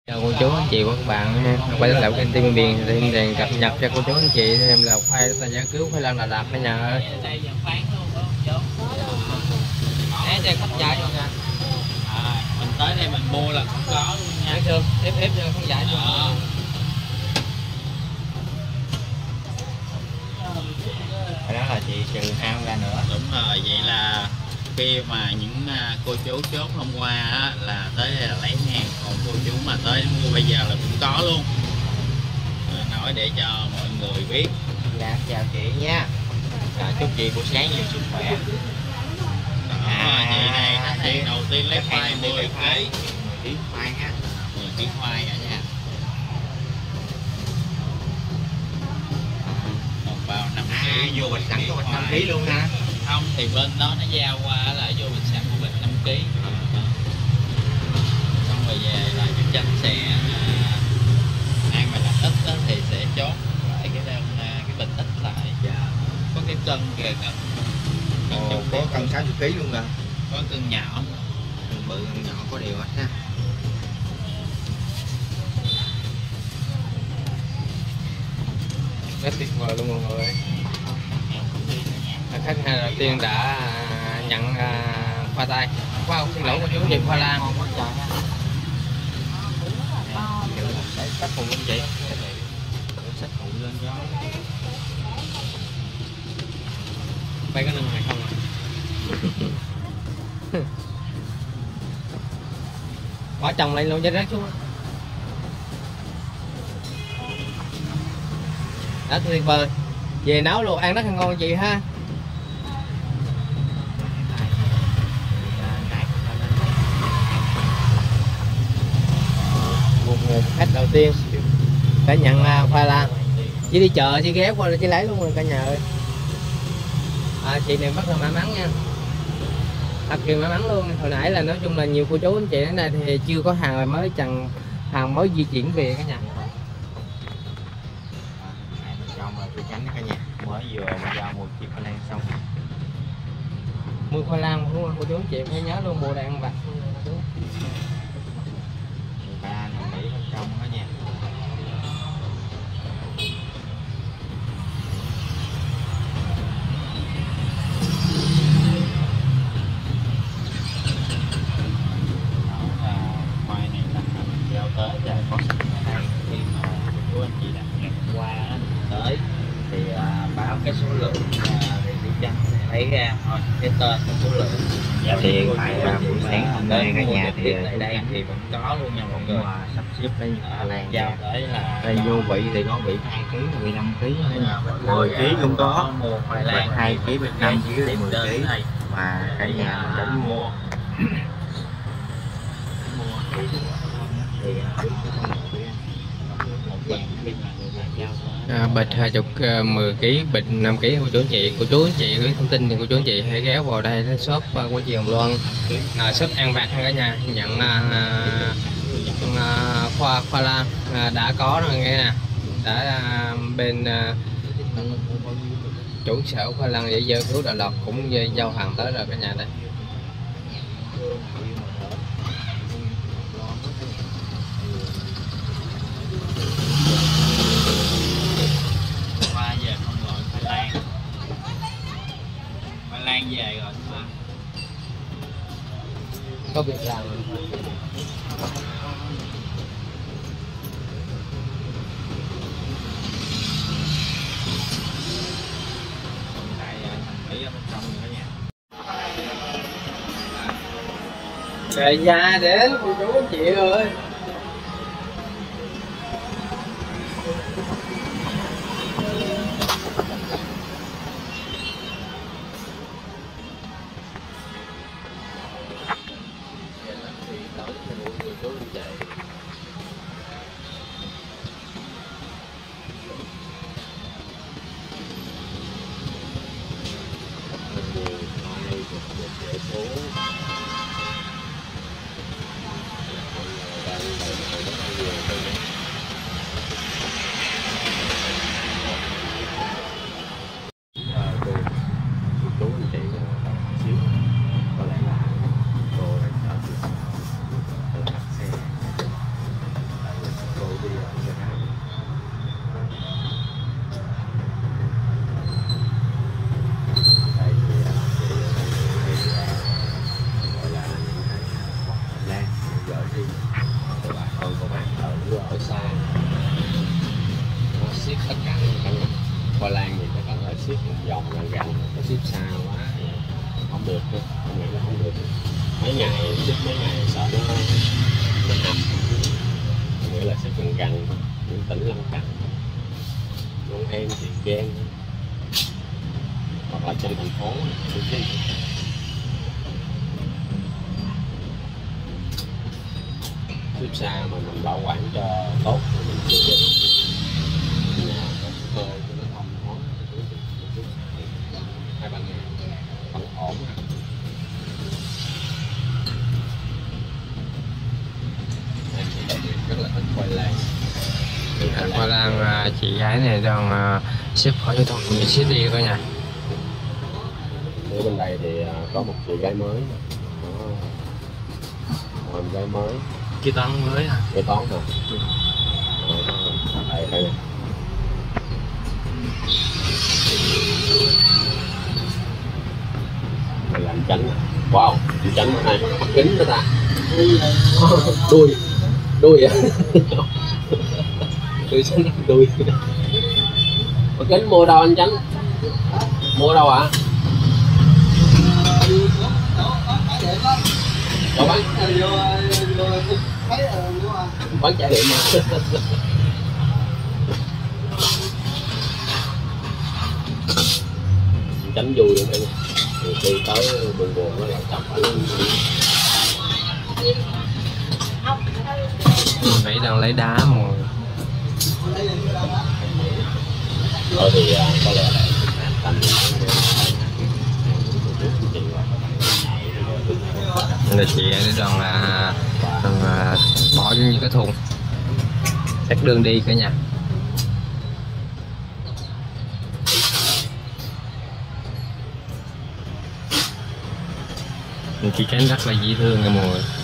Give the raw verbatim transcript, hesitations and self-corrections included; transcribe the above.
Chào cô chú anh chị và các bạn nha. Quay trở lại kênh ti vi Miền thì em cập nhật cho cô chú anh chị thêm là khoai là giải cứu khoai lang Đà Lạt cả nhà ơi. Đây không giải luôn nha. À, mình tới đây mình mua là không có luôn nha. Thấy chưa? Ép ép cho không giải luôn. Đó là chị trừ hao ra nữa. Đúng rồi, vậy là khi mà những cô chú chốt hôm qua á, là tới đây là lấy hàng, còn cô chú mà tới mua bây giờ là cũng có luôn. Nói để cho mọi người biết. Dạ, chào chị nha. À, chúc chị buổi sáng nhiều sức khỏe. Đó, à, chị này khách hàng đầu tiên lấy khoai mười ký. mười ký khoai ha. mười ký khoai cả nha. Một bao năm ký. À, vô bịch sẵn có bịch năm ký luôn ha. Không thì bên đó nó giao qua lại vô bịch sẵn của bịch năm ký. Xong rồi về là chắc chắn sẽ ai mà đặt ít đó thì sẽ chốt lại cái đơn cái bịch ít lại. Dạ. Có cái cân kìa cân. Ồ, có cân sáu mươi ký luôn rồi. Có cân nhỏ. Cân bự cân nhỏ có đều hết ha. Rất tuyệt vời luôn mọi người. Khách hàng đầu tiên đã nhận khoai tây. Khoai xin lỗi cô chú chị khoai lang. Sách phụ lên chị. Sách phụ lên cho. Bay có nâng này không à? Bỏ chồng lại luôn cho rớt xuống. Đó tuyệt vời. Về nấu luôn ăn rất là ngon chị ha. Một người khách đầu tiên đã nhận khoai lang. Chỉ đi chợ chỉ ghé qua chỉ lấy luôn rồi cả nhà ơi. À, chị này rất là may mắn nha. Thật kỳ may mắn luôn. Hồi nãy là nói chung là nhiều cô chú anh chị đến đây thì chưa có hàng rồi mới chẳng hàng mới di chuyển về cả nhà. Trong là tôi tránh cả nhà. Mới vừa mà ra mua chiếc khoai lang xong. Mua khoai lang đúng không cô chú anh chị phải nhớ luôn bộ đạn bạc. Ba nằm Mỹ bên trong đó nha. Tới là có đây khi mà cô anh chị đặt hàng qua tới thì à, báo cái số lượng à, thì đi chăng lấy ra thôi cái tên cái số lượng. Dạ thì tại là buổi sáng hôm nay cả nhà thì tại đây thì vẫn có luôn nha mọi người. Sắp xếp lấy khoai lang giao tới là đây vô vị thì có vị hai ký vị năm ký mười ký cũng có mua khoai lang hai ký bên năm ký mười ký mà cả nhà mình đến mua. À, bịch hai chục mười ký bịch năm ký cô chú anh chị cô chú anh chị có thông tin thì cô chú anh chị hãy ghé vào đây đến shop của chị Hồng Loan, à, shop An Bạc cả nhà nhận à, à, khoa khoa lang à, đã có rồi nghe nè, đã à, bên à, chủ sở khoa lang để giải cứu Đà Lạt cũng giao hàng tới rồi cả nhà đây. Lan về rồi mà. Có việc làm về nhà đến cô chú anh chị ơi. khỏi xa, nó siết tất cả cả khoai lang gì các bạn phải siết một vòng gần gần, nó siết xa quá không được, không nghĩ là không được. Mấy ngày siết mấy ngày sợ nó nó hầm, nghĩa là siết gần gần những tỉnh lân cận, Long An, Tiền Giang hoặc là trong thành phố. Tiếp xa mà mình bảo quản cho tốt thì mình sẽ được nhà cơ cho nó thông thoáng, hai ba ngày vẫn ổn. Em thì đặc biệt rất là thích khoai lang. Khoai lang chị gái này đang xếp khỏi cho thông người xếp đi coi nha. Ở bên đây thì có một chị gái mới, một em gái mới. Kế toán mới à? Kế toán hả? Đây đây. Đây là anh Chánh. Wow, anh Chánh này mắt kính đó ta. Đuôi, đuôi à? Đuôi Chánh, đuôi. Mắt kính mua đâu anh Chánh? Mua đâu ạ? À? Đâu bán? Bán trải nghiệm mà. Tránh vui luôn em. Khi tới buồn buồn nó lại chọc ảnh. Vậy đang lấy đá mà. Thôi thì có lẽ là tầm là chị ấy đang là đang là bỏ vô những cái thùng xách đường đi cả nhà. Chị Cánh rất là dễ thương cái mùi.